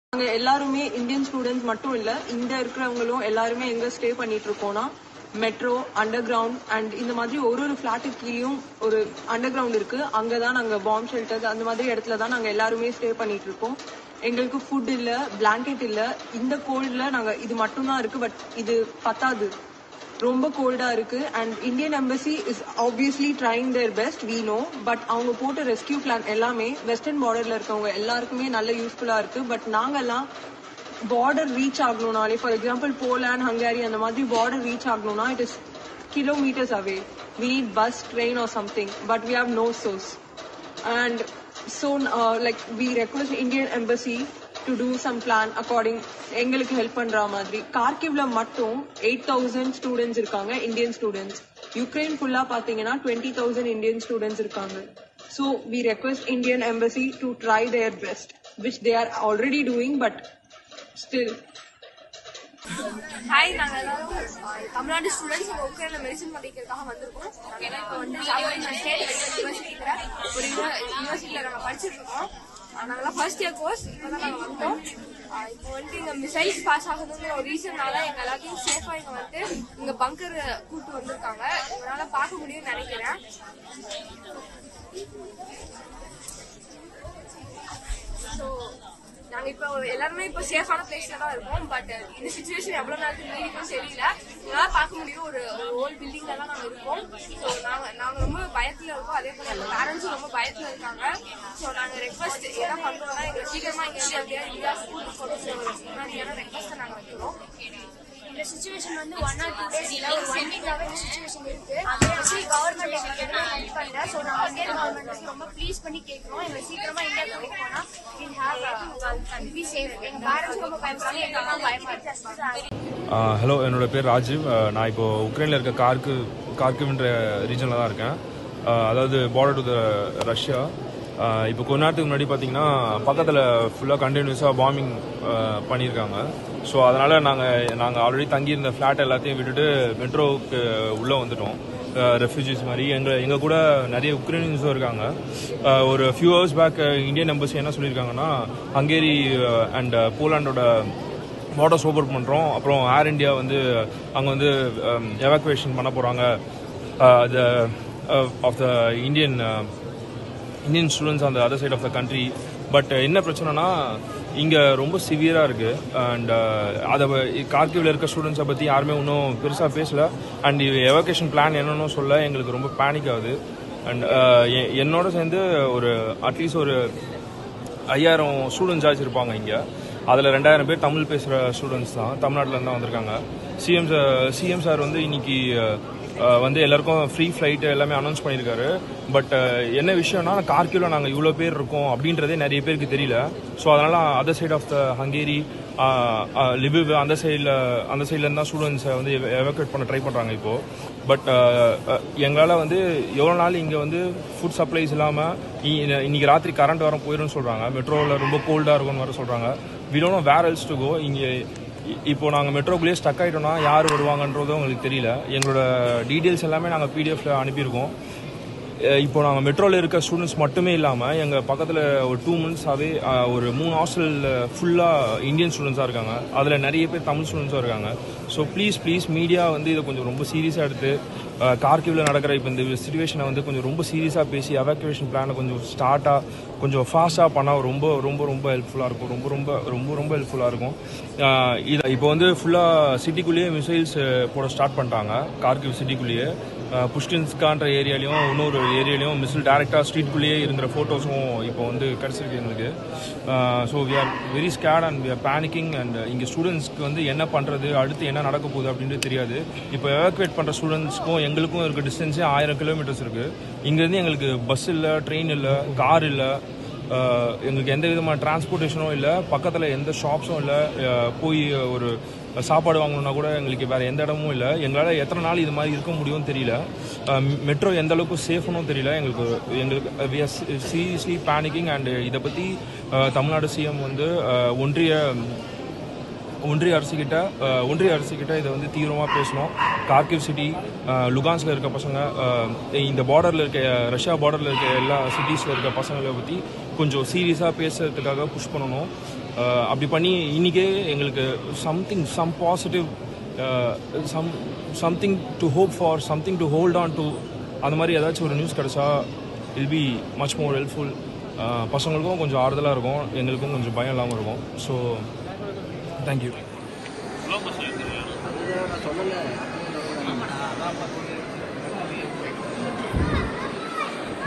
நாங்க எல்லாருமே Indian students மட்டும் இல்ல, இந்த இருக்கிறவங்களும் எல்லாருமே எங்க ஸ்டே பண்ணிட்டு இருக்கோம்னா மெட்ரோ, அண்டர் கிரவுண்ட் அண்ட் இந்த மாதிரி ஒரு பிளாட்டுக்கு கீழயும் ஒரு அண்டர் கிரவுண்ட் இருக்கு. அங்கதான் நாங்க பாம்பு ஷெல்டர்ஸ் அந்த மாதிரி இடத்துல தான் நாங்க எல்லாருமே ஸ்டே பண்ணிட்டு இருக்கோம். எங்களுக்கு ஃபுட் இல்ல, பிளாங்கெட் இல்ல. இந்த கோல்ட்ல நாங்க இது மட்டும் தான் இருக்கு. பட் இது பத்தாது, ரொம்ப கோல்டா இருக்கு. And Indian embassy is obviously trying their best, we know. But அவங்க போட்ட ரெஸ்கியூ பிளான் எல்லாமே வெஸ்டர்ன் பார்டர்ல இருக்கவங்க எல்லாருக்குமே நல்ல யூஸ்ஃபுல்லா இருக்கு. பட் நாங்கெல்லாம் பார்டர் ரீச் ஆகணும்னாலே, ஃபார் எக்ஸாம்பிள் போலாண்ட், ஹங்கேரி அந்த மாதிரி பார்டர் ரீச் ஆகணும்னா it is kilometers away. We need bus, train or something, but we have no source. And so like we request Indian embassy to do some plan according எங்களுக்கு help பண்ற மாதிரி. கார்கிவ்ல மட்டும் 8,000 students இருக்காங்க, Indian students. Ukraine ஃபுல்லா பாத்தீங்கன்னா 20,000 Indian students இருக்காங்க. So we request Indian embassy to try their best, which they are already doing, but still. Hi, நாங்க எல்லாரும் தமிழ்நாடு ஸ்டூடெண்ட்ஸ் உக்ரைன்ல மெடிசன் படிக்கிறதுக்காக வந்திருக்கோம். நாங்க எல்லாம் இப்போ வந்து ஒரு யூனிவர்சிட்டியில நாங்க படிச்சுட்டு இருக்கோம். நாங்கெல்லாம் ஃபர்ஸ்ட் இயர் கோர்ஸ். இப்பதான் நாங்க வந்தோம். இப்போ வந்து இங்க மிசைல்ஸ் பாஸ் ஆகுதுங்கிற ஒரு ரீசன்னால எங்க எல்லாத்தையும் சேஃபா இங்க வந்து இங்க பங்கர் கூட்டு வந்திருக்காங்க. உங்களால பார்க்க முடியும்னு நினைக்கிறேன். ஸோ நாங்க இப்போ எல்லாருமே இப்போ சேஃபான பிளேஸ்ல தான் இருக்கோம். பட் இந்த சிச்சுவேஷன் எவ்வளவு நேரத்துக்கு நீடிக்கும் தெரியல. உங்களால பார்க்க முடியும் ஒரு ஓல்ட் பில்டிங்ல தான் நாங்க இருக்கோம். ஸோ நாங்க ரொம்ப பயத்துல இருக்கோம். அதே போல எங்க பேரண்ட்ஸும் ரொம்ப பயத்துல இருக்காங்க. ஸோ நாங்க ரெக்வஸ்ட் என்ன பண்றோம்னா, எங்களுக்கு சீக்கிரமா இங்க இருந்து எப்படியாவது இந்தியா ஸ்கூலுக்கு போகிறது ஒரு முன்னாடியான ரெக்வஸ்ட்டை நாங்க வைக்கிறோம். இந்த சிச்சுவேஷன் வந்து 1 or 2 days இல்ல, ஒரு 1 week-ஆவே இந்த சிச்சுவேஷன் இருக்கு. ஆக்சுவலி கவர்மெண்ட் எங்களுக்கு எதுவும் ஹெல்ப் பண்ணல. ஸோ நாங்கள் இந்தியன் கவர்மெண்ட் ரொம்ப ப்ளீஸ் பண்ணி கேட்குறோம், எங்களை சீக்கிரமா இந்தியா கூட்டிட்டு போனா we have be safe. எங்க பேரண்ட்ஸ் ரொம்ப பயப்படுறாங்க, எங்க அம்மா பயமா இருக்கு. ஹலோ, என்னோட பேர் ராஜீவ். நான் இப்போ உக்ரைனில் இருக்க கார்கிவ்ன்ற ரீஜனில் தான் இருக்கேன். அதாவது பார்டர் டு த ரஷ்யா. இப்போ கொஞ்ச நேரத்துக்கு முன்னாடி பார்த்தீங்கன்னா பக்கத்தில் ஃபுல்லாக கண்டினியூஸாக பாம்பிங் பண்ணியிருக்காங்க. ஸோ அதனால் நாங்கள் ஆல்ரெடி தங்கியிருந்த ஃப்ளாட் எல்லாத்தையும் விட்டுட்டு மெட்ரோவுக்கு உள்ளே வந்துட்டோம். ரெஃப்யூஜிஸ் மாதிரி எங்கள் கூட நிறைய உக்ரைனியன்ஸும் இருக்காங்க. ஒரு few hours back Indian embassy என்ன சொல்லியிருக்காங்கன்னா, ஹங்கேரி அண்ட் போலாண்டோட பார்டர்ஸ் ஓப்பன் பண்ணுறோம், அப்புறம் ஏர் இண்டியா வந்து அங்கே வந்து எவாக்குவேஷன் பண்ண போகிறாங்க of the Indian students on the other side of the country. But என்ன பிரச்சனைனா, இங்கே ரொம்ப சிவியராக இருக்குது. அண்ட் அதை கார்கிவ்ல இருக்க ஸ்டூடெண்ட்ஸை பற்றி யாருமே இன்னும் பெருசாக பேசலை. அண்ட் எவாக்குவேஷன் பிளான் என்னன்னு சொல்ல எங்களுக்கு ரொம்ப பேனிக் ஆகுது. அண்ட் என்னோட சேர்ந்து ஒரு அட்லீஸ்ட் ஒரு 5,000 ஸ்டூடெண்ட்ஸ் ஆச்சு இருப்பாங்க இங்கே. அதில் 2,000 பேர் தமிழ் பேசுகிற ஸ்டூடெண்ட்ஸ் தான், தமிழ்நாட்டில் தான் வந்திருக்காங்க. சிஎம் சார் வந்து இன்னைக்கு வந்து எல்லாருக்கும் ஃப்ரீ ஃப்ளைட்டு எல்லாமே அனௌன்ஸ் பண்ணியிருக்காரு. பட் என்ன விஷயம்னா, கார்கிவ்ல நாங்கள் இவ்வளோ பேர் இருக்கோம் அப்படின்றதே நிறைய பேருக்கு தெரியல. ஸோ அதனால் other side of the Hungary, Lviv அந்த சைட்லேருந்து தான் ஸ்டூடெண்ட்ஸை வந்து எவாக்குவேட் பண்ண ட்ரை பண்ணுறாங்க இப்போது. பட் எங்களால் வந்து எவ்வளோ நாள் இங்கே வந்து ஃபுட் சப்ளைஸ் இல்லாமல் இன்னைக்கு ராத்திரி கரண்ட் வர போயிடும்னு சொல்கிறாங்க. மெட்ரோவில் ரொம்ப கோல்டாக இருக்கும்னு வர சொல்கிறாங்க. We don't know where else to go. இங்கே இப்போ நாங்கள் மெட்ரோக்குள்ளேயே ஸ்டக் ஆகிட்டோம்னா யார் வருவாங்கன்றதும் உங்களுக்கு தெரியல. எங்களோட டீட்டெயில்ஸ் எல்லாமே நாங்கள் பிடிஎஃப்ல அனுப்பியிருக்கோம். இப்போ நாங்கள் மெட்ரோவில் இருக்க ஸ்டூடெண்ட்ஸ் மட்டுமே இல்லாமல் எங்கள் பக்கத்தில் ஒரு 2 months-ஆகவே ஒரு 3 ஹாஸ்டலில் ஃபுல்லாக இந்தியன் ஸ்டூடெண்ட்ஸாக இருக்காங்க. அதில் நிறைய பேர் தமிழ் ஸ்டூடெண்ட்ஸாக இருக்காங்க. ஸோ ப்ளீஸ் மீடியா வந்து இதை கொஞ்சம் ரொம்ப சீரியஸாக எடுத்து கார்கிவ்ல நடக்கிற இப்போ இந்த சிச்சுவேஷனை வந்து கொஞ்சம் ரொம்ப சீரியஸாக பேசி எவாக்குவேஷன் பிளானை கொஞ்சம் கொஞ்சம் ஃபாஸ்ட்டாக பண்ணால் ரொம்ப ஹெல்ப்ஃபுல்லாக இருக்கும். ரொம்ப ஹெல்ப்ஃபுல்லாக இருக்கும். இதை இப்போ வந்து ஃபுல்லாக சிட்டிக்குள்ளேயே மிசைல்ஸ் போட ஸ்டார்ட் பண்ணிட்டாங்க. கார்கிவ் சிட்டிக்குள்ளேயே புஷ்டின்ஸ்கான்ற ஏரியாலையும் இன்னொரு ஏரியாலையும் மிசைல் டேரெக்டாக ஸ்ட்ரீட்குள்ளேயே இருக்கிற ஃபோட்டோஸும் இப்போ வந்து கிடச்சிருக்கு எங்களுக்கு. So we are very scared and we are panicking. And இங்கே ஸ்டூடெண்ட்ஸ்க்கு வந்து என்ன பண்ணுறது, அடுத்து என்ன நடக்க போகுது அப்படின்றது தெரியாது. இப்போ எவாக்குவேட் பண்ணுற ஸ்டூடெண்ட்ஸ்க்கும் எங்களுக்கும் இருக்க டிஸ்டன்ஸே 1000 kilometers இருக்குது. இங்கேருந்து எங்களுக்கு பஸ் இல்லை, ட்ரெயின் இல்லை, கார் இல்லை, எங்களுக்கு எந்த விதமான டிரான்ஸ்போர்ட்டேஷனும் இல்லை, பக்கத்தில் எந்த ஷாப்ஸும் இல்லை, போய் ஒரு சாப்பாடு வாங்கணுன்னா கூட எங்களுக்கு வேறு எந்த இடமும் இல்லை. எங்களால் எத்தனை நாள் இது மாதிரி இருக்க முடியும்னு தெரியல. மெட்ரோ எந்த அளவுக்கு சேஃப்னும் தெரியல எங்களுக்கு we are seriously panicking. And இதை பற்றி தமிழ்நாடு சிஎம் வந்து ஒன்றிய அரசுகிட்ட இதை வந்து தீவிரமாக பேசணும். கார்கிவ் சிட்டி, லுகான்ஸில் இருக்க பசங்க, இந்த பார்டரில் இருக்க ரஷ்யா பார்டரில் இருக்க எல்லா சிட்டிஸில் இருக்க பசங்களை பற்றி கொஞ்சம் சீரியஸாக பேசுறதுக்காக புஷ் பண்ணணும். அப்படி பண்ணி இன்றைக்கே எங்களுக்கு some positive something to hope for, something to hold on to, அந்த மாதிரி ஏதாச்சும் ஒரு நியூஸ் கிடச்சா will be much more helpful. பசங்களுக்கும் கொஞ்சம் ஆறுதலாக இருக்கும், எங்களுக்கும் கொஞ்சம் பயம் இல்லாமல் இருக்கும். So thank you.